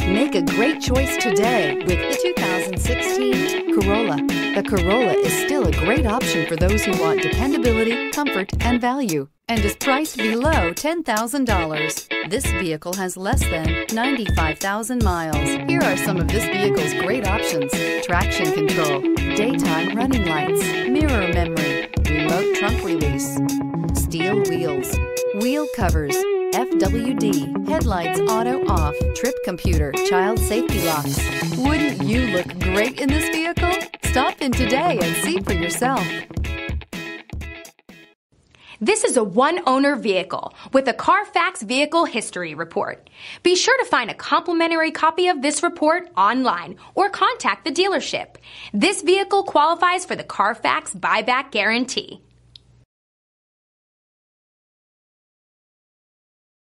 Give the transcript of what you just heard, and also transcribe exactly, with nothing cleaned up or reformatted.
Make a great choice today with the two thousand sixteen Corolla. The Corolla is still a great option for those who want dependability, comfort, and value, and is priced below ten thousand dollars. This vehicle has less than ninety-five thousand miles. Here are some of this vehicle's great options: traction control, daytime running lights, mirror memory, remote trunk release, steel wheels, wheel covers, F W D, headlights auto off, trip computer, child safety locks. Wouldn't you look great in this vehicle? Stop in today and see for yourself. This is a one-owner vehicle with a Carfax Vehicle History Report. Be sure to find a complimentary copy of this report online or contact the dealership. This vehicle qualifies for the Carfax Buyback Guarantee.